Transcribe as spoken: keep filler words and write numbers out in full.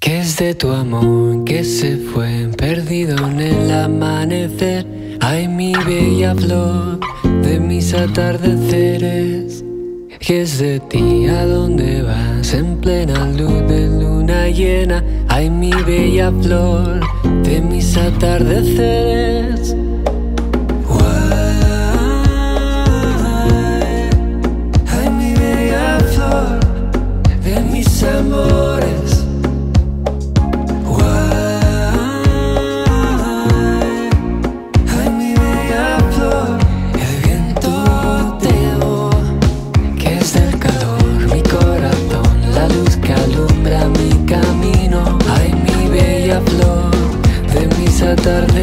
¿Qué es de tu amor que se fue perdido en el amanecer? Ay, mi bella flor de mis atardeceres. ¿Qué es de ti? ¿A dónde vas? En plena luz de luna llena. Ay, mi bella flor de mis atardeceres. Ay, mi bella flor de mis amores. Alumbra mi camino, ay, mi bella flor de mis atardeceres.